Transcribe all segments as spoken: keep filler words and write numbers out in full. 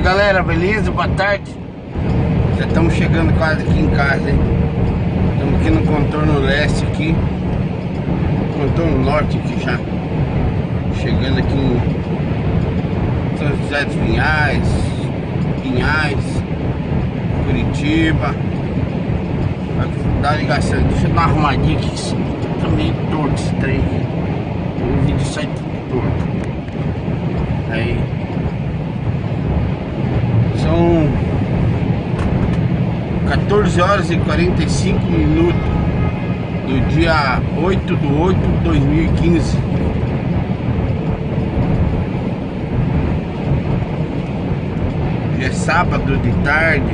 Galera, beleza? Boa tarde. Já estamos chegando quase aqui em casa, hein? Estamos aqui no contorno leste aqui, contorno norte aqui já. Chegando aqui em São José dos Pinhais, Pinhais, Curitiba. Vai dar ligação. Deixa eu dar uma arrumadinha aqui, tá meio torto esse trem aqui. O vídeo sai tudo torto. Aí são quatorze horas e quarenta e cinco minutos do dia oito de oito de dois mil e quinze. Hoje é sábado de tarde.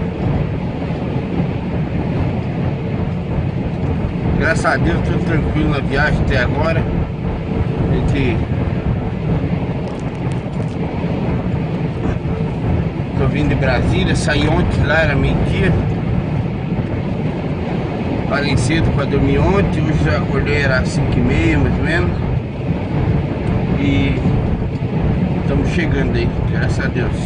Graças a Deus, tudo tranquilo na viagem até agora. A gente... Tô vindo de Brasília, saí ontem lá, era meio-dia. Parei cedo para dormir ontem, hoje já acordei, era cinco e meia mais ou menos. E estamos chegando aí, graças a Deus.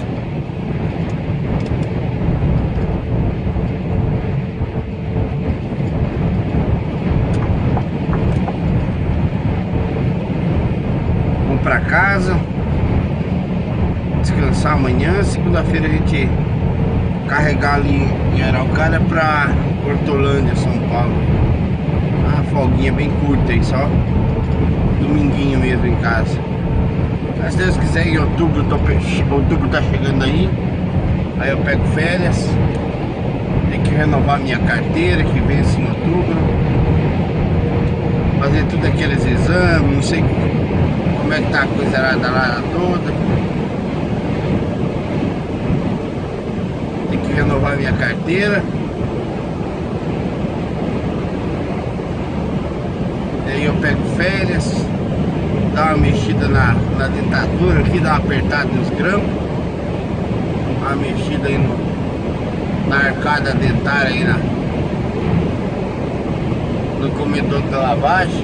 Vamos para casa, descansar amanhã. Segunda-feira a gente carregar ali em Araucária pra Hortolândia, São Paulo. Uma folguinha bem curta aí, só dominguinho mesmo em casa. Se Deus quiser, em outubro, tô, outubro tá chegando aí. Aí eu pego férias. Tem que renovar minha carteira, que vence em outubro. Fazer tudo aqueles exames, não sei como é que tá a coisa lá toda. Tem que renovar minha carteira. Daí eu pego férias, dá uma mexida na, na dentadura aqui, dá uma apertada nos grampos, uma mexida aí no, na arcada dentária aí na, no comedor da lavagem.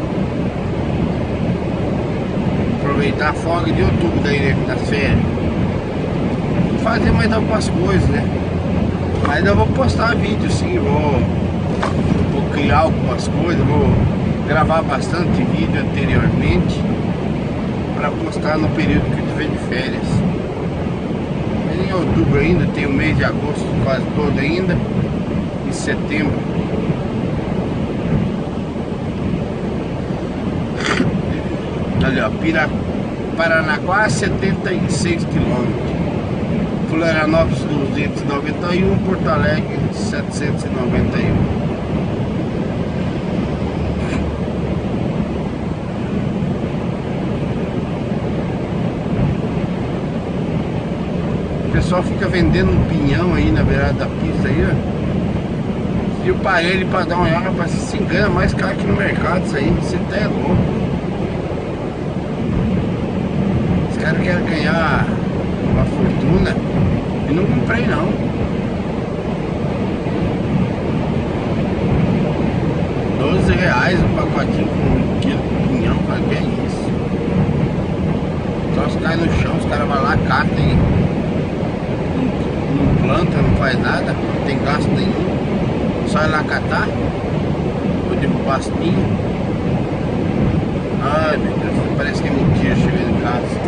Aproveitar a folga de outubro daí, né, das férias. Fazer mais algumas coisas, né? Mas eu vou postar vídeo sim, vou, vou criar algumas coisas, vou gravar bastante vídeo anteriormente para postar no período que eu estiver de férias. Em outubro ainda, tem o mês de agosto quase todo ainda, e setembro. Ali ó, Pira, Paranaguá, setenta e seis quilômetros. Florianópolis duzentos e noventa e um, Porto Alegre setecentos e noventa e um. O pessoal fica vendendo um pinhão aí na beirada da pista aí, ó. E eu parei ele pra dar uma olhada, rapaz, se engana, mais caro que no mercado isso aí, você tá é louco. Os caras querem ganhar uma fortuna. E não comprei não. doze reais um pacotinho com um quilo de pinhão, cara, que é isso? Só os caras no chão, os caras vão lá, catam e não, não planta, não faz nada, não tem gasto nenhum. Só ir lá catar, ou derrubar as pinhas. Ai meu Deus, parece que é mentira chegando em casa.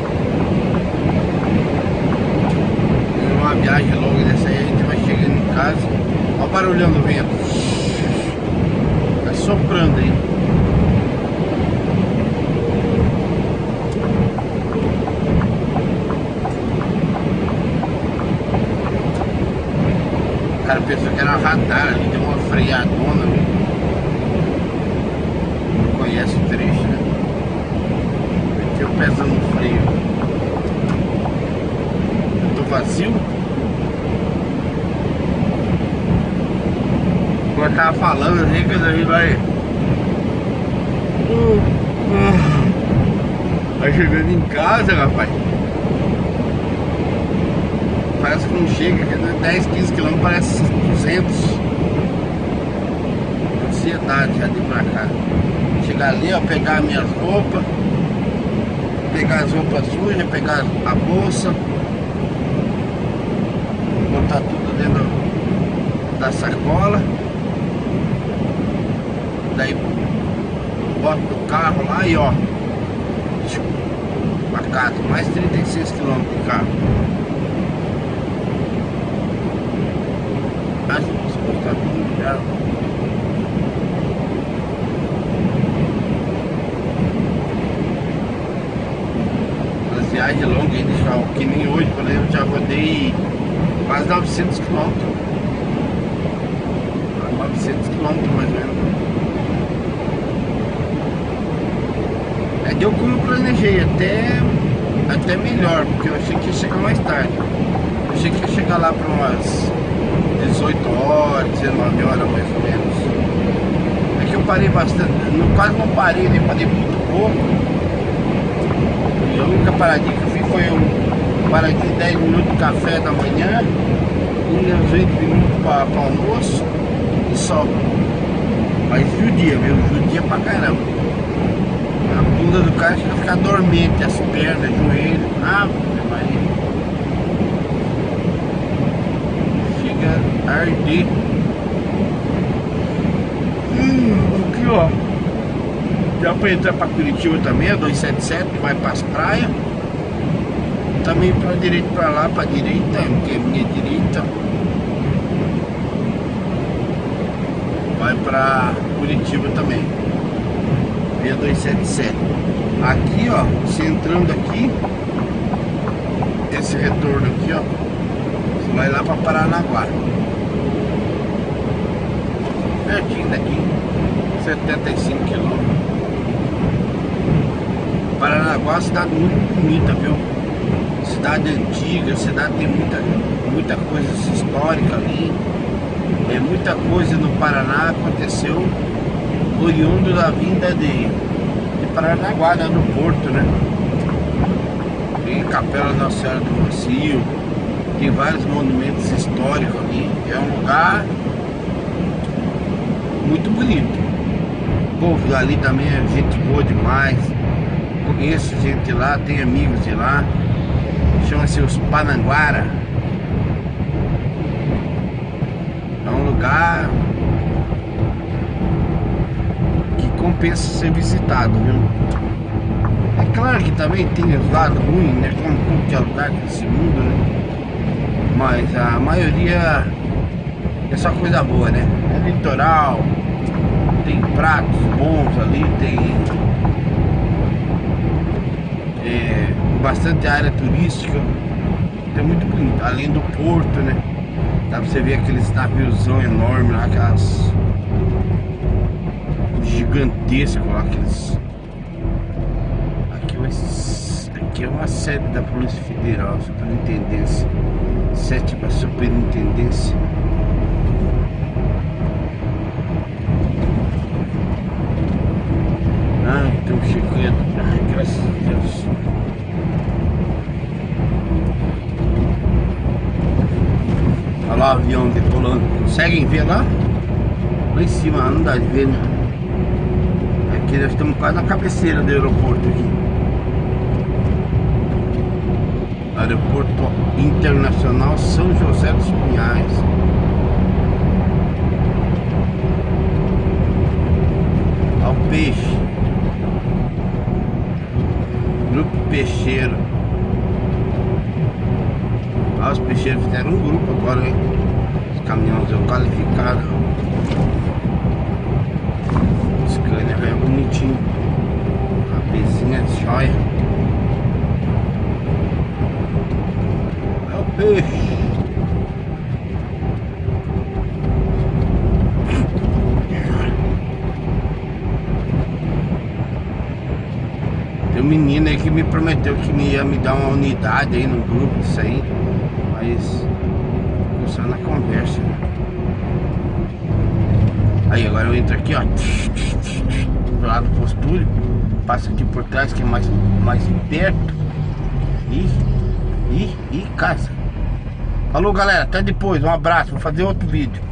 Uma viagem longa dessa aí, a gente vai chegando em casa. Olha o barulhão do vento. Tá soprando aí. O cara pensou que era uma radar ali, deu uma freadona. Não conhece o trecho, né? Meteu o pezão no freio. Eu tô vazio. Eu tava falando assim que a gente vai vai chegando em casa, rapaz. Parece que não chega, dez, quinze quilômetros, parece duzentos. Ansiedade já de ir pra cá. Chegar ali, ó, pegar minhas roupas, pegar as roupas sujas, pegar a bolsa, botar tudo dentro da sacola. Daí bota o carro lá e ó, pra casa, mais trinta e seis quilômetros de carro. Acho que posso botar tudo já. As viagens longas aí, deixa eu, que nem hoje, por exemplo, já rodei quase novecentos quilômetros. novecentos quilômetros mais ou menos. É, deu como eu planejei, até, até melhor, porque eu achei que ia chegar mais tarde. Eu achei que ia chegar lá para umas dezoito horas, dezenove horas mais ou menos. É que eu parei bastante, no quase não parei, nem parei muito pouco. E a única paradinha que eu fiz foi um paradinha de dez minutos de café da manhã, e uns vinte minutos para o almoço e só. Mas judia, viu? Judia pra caramba. A bunda do cara chega a ficar dormente, as pernas, joelho. Ah, Maria. Chega a arder. Hum, aqui ó. Já pra entrar pra Curitiba também, a duzentos e setenta e sete, vai pras praias. Também pra direita, pra lá, pra direita, que é minha direita. Vai pra Curitiba também. Via duzentos e setenta e sete. Aqui ó, você entrando aqui, esse retorno aqui ó, você vai lá pra Paranaguá. Pertinho daqui, setenta e cinco quilômetros. Paranaguá é uma cidade muito bonita, viu? Cidade antiga, cidade tem muita, muita coisa histórica ali. É, muita coisa no Paraná aconteceu oriundo da vinda de, de Paranaguá, né, no porto, né? Tem Capela Nossa Senhora do Rocio, tem vários monumentos históricos ali. É um lugar muito bonito. O povo ali também é gente boa demais. Conheço gente lá, tenho amigos de lá. Chama-se os Pananguara. É um lugar que compensa ser visitado, viu? É claro que também tem os lados ruins, né? Como qualquer lugar desse mundo, né? Mas a maioria é só coisa boa, né? É litoral, tem pratos bons ali, tem é, bastante área turística. É muito bonito, além do porto, né? Dá pra você ver aqueles naviozão enormes lá, aquelas gigantescas lá, aqueles. Aqui, aqui é uma sede da Polícia Federal, Superintendência, sétima Superintendência. Ai, estão chegando. Ai, graças a Deus. Olha lá o avião decolando. Conseguem ver lá? Lá em cima, não dá de ver, né? Aqui nós estamos quase na cabeceira do aeroporto aqui. Aeroporto Internacional São José dos Pinhais. Olha o peixe. Grupo Peixeiro. Ah, os peixeiros fizeram um grupo agora, hein? Os caminhões qualificados. Esse Scania é bonitinho. A bezinha de joia. É o peixe. Tem um menino aí que me prometeu que me ia me dar uma unidade aí no grupo, isso aí. Mas ficou só na conversa, né? Aí agora eu entro aqui, ó, do lado do postúrio, passo aqui por trás que é mais, mais perto. E, e, e casa. Falou galera, até depois, um abraço, vou fazer outro vídeo.